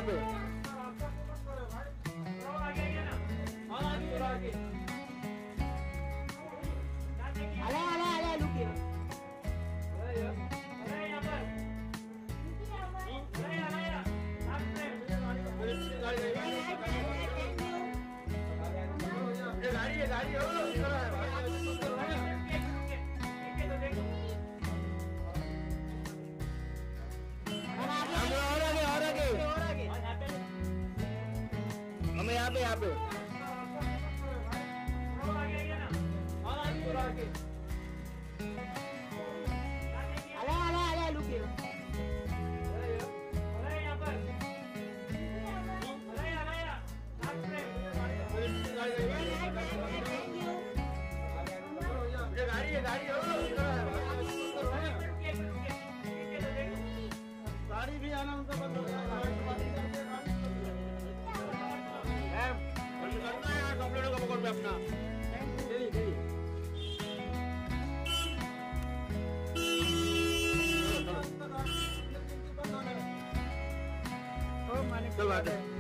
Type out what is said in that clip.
पे आला look here गाड़ी हो हमें यहाँ पे आला लुक हियर गाड़ी हो गाड़ी भी आना उनका बंद हो गया करना है कंप्लीट होगा पकड़ पे अपना चल बात है